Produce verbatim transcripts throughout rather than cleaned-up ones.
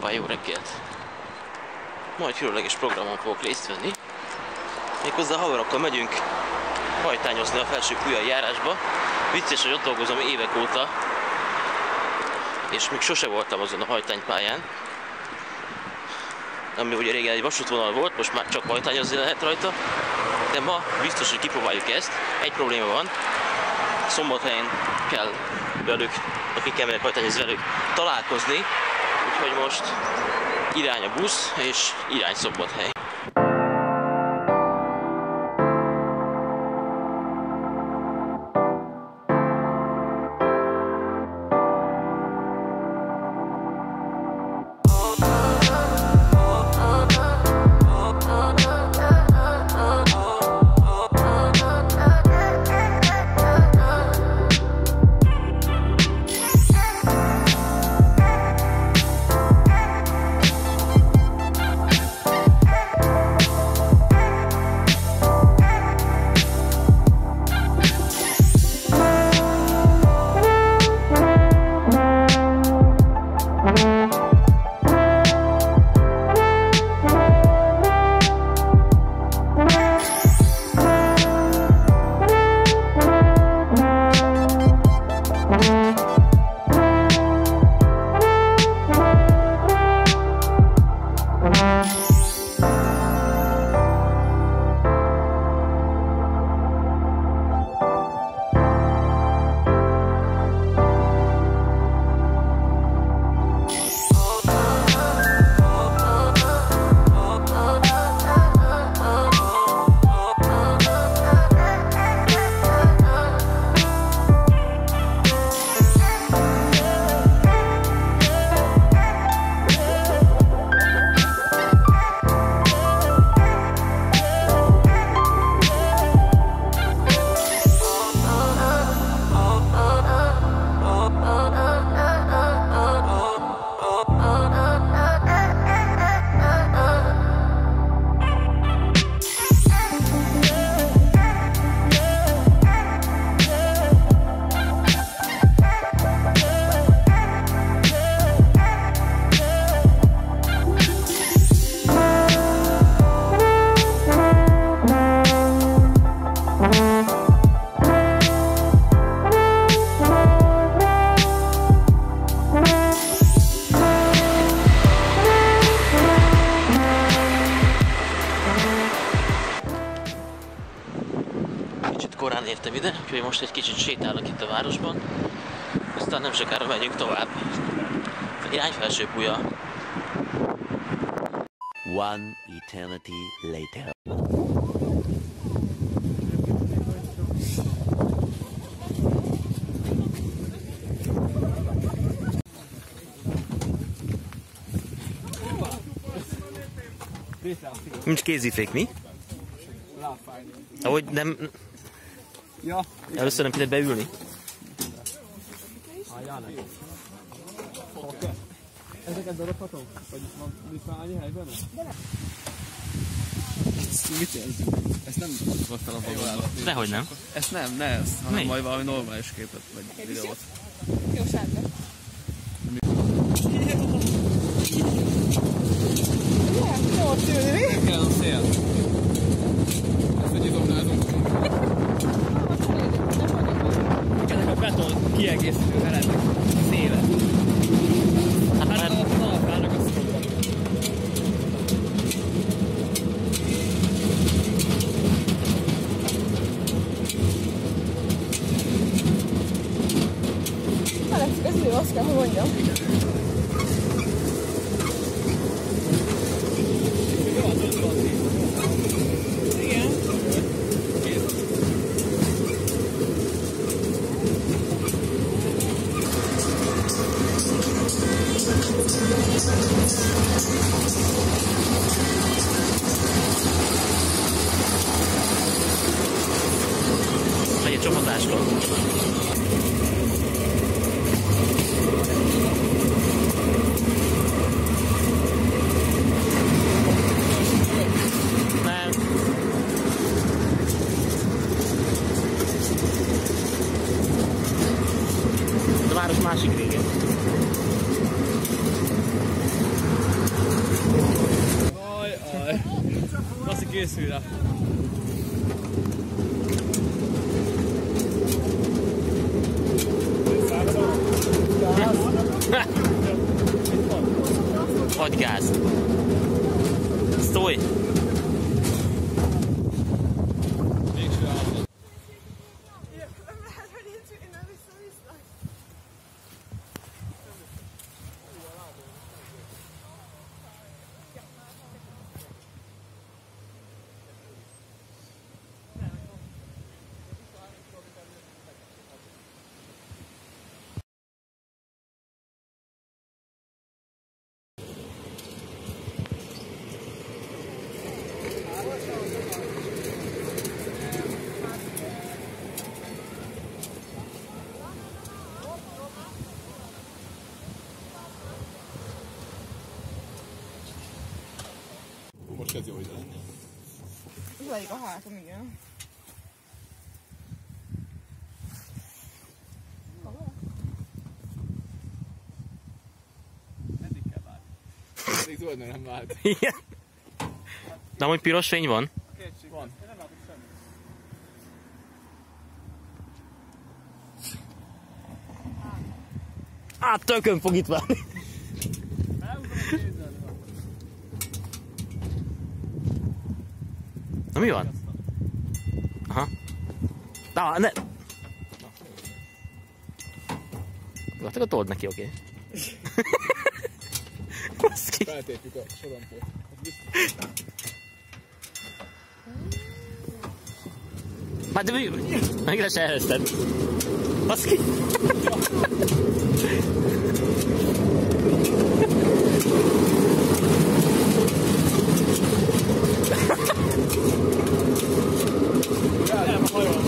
kíván jó reggelt! Ma egy különleges programon fogok részt venni. Méghozzá a haverokkal megyünk hajtányozni a Felső-Kujai járásba. Vicces, hogy ott dolgozom évek óta, és még sose voltam azon a hajtánypályán. Ami ugye régen egy vasútvonal volt, most már csak hajtányozni lehet rajta. De ma biztos, hogy kipróbáljuk ezt. Egy probléma van. Szombathelyen kell velük, akikkel megyek hajtányozni velük, találkozni. Úgyhogy most irány a busz, és irány Szombathely. Korán értem ide, úgyhogy most egy kicsit sétálok itt a városban, aztán nem sokára megyünk tovább. Irány Felső-Puja. One eternity later. Nincs kézifék, mi? Ahogy nem... Ja. Először nem kéne beülni. Ezeket darabhatom? Vagy mit már annyi helyben? Mit jelzünk? Ezt nem hoztam a babába. Dehogy nem. Ezt nem, ne ezt, hanem majd valami normális képet, vagy videót. Jó sárga. Jó tűnni. Kell a szél. Ezt egy idomnázunk. Ezek a beton kiegészítő veletek szélet. Hát a talapának a szorban. Alexik, ez jó, azt kell, hogy mondjam. Megy egy csapatásról. Nem. A város másik régen. készül rá. Adj gázt! Szólj! Végső állapot. Most kezd jó ide lenni. Zajlik a hátam, igen. Meddig kell várni? Még zöld nem vált. Igen. De amúgy piros fény van? Van. Én nem látok semmit. Á, tökön fog itt várni. Elhúzom a kézzel. Na mi van? Aha. Na, ne... Jó, akkor told neki, oké. Baszki. Feltépjük a sorompót. Hát de mi? Megre se elhezted. Baszki. Nem, a hajó.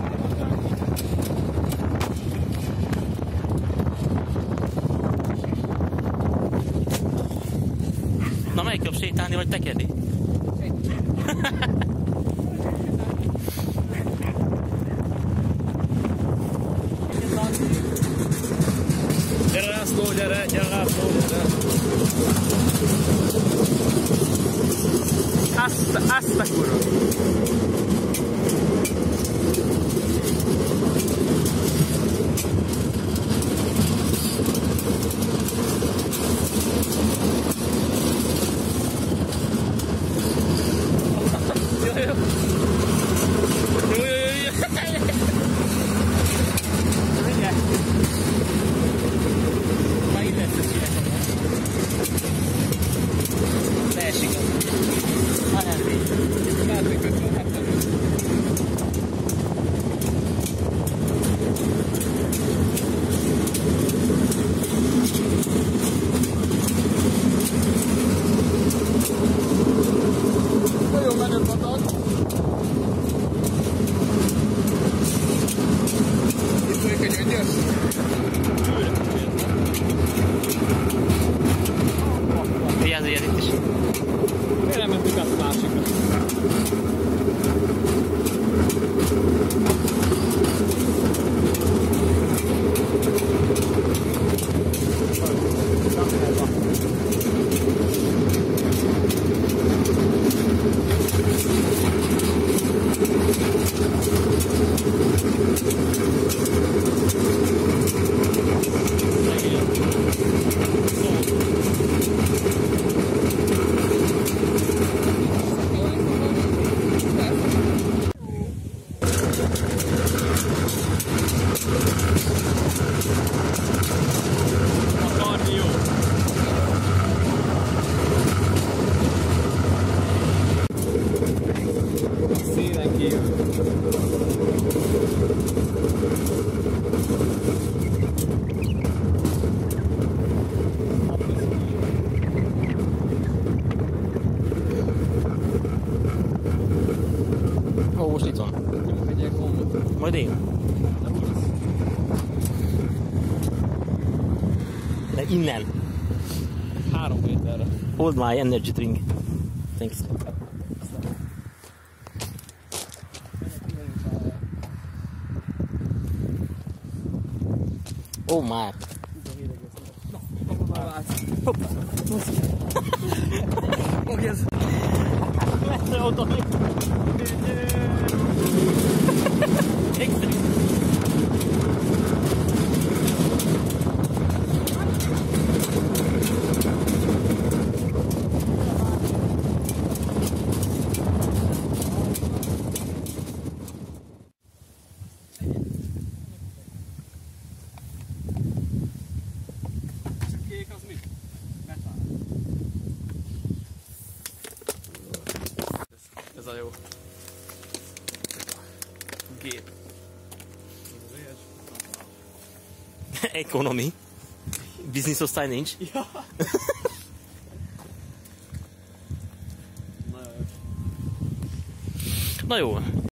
Na melyik jobb, sétálni vagy tekerni? Gyere László, gyere, gyere László, gyere. Azt, azt a kurva. Jó, jó. Jó, jó, jó, jó. Mindjárt. Már itt lesz a színek. Leesik az. Ha nem fény. Lehet, hogy köszönhettem. Nagyon menő patak. Itt folyik egy öngyös. Vigyázz, ilyen itt is. Miért nem mentünk át a másikra? Szélen kívül. Ó, most itt van. Megyek gombot. Majd én. De innen. Három méterre. Hold my energy drink. Thanks. Oh my. Fogj ez! autó. Extrém. Kék az mit? Metál. Ez a jó. Gép. Economy. Business osztály nincs. Ja. Na jó.